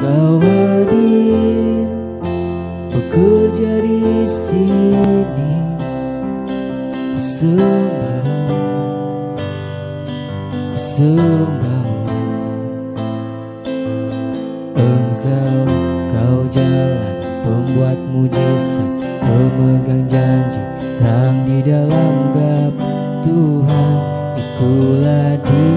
Kau hadir bekerja di sini, ku sembah Engkau, kau jalan pembuat mujizat, pemegang janji, terang di dalam gelap. Tuhan, itulah dia.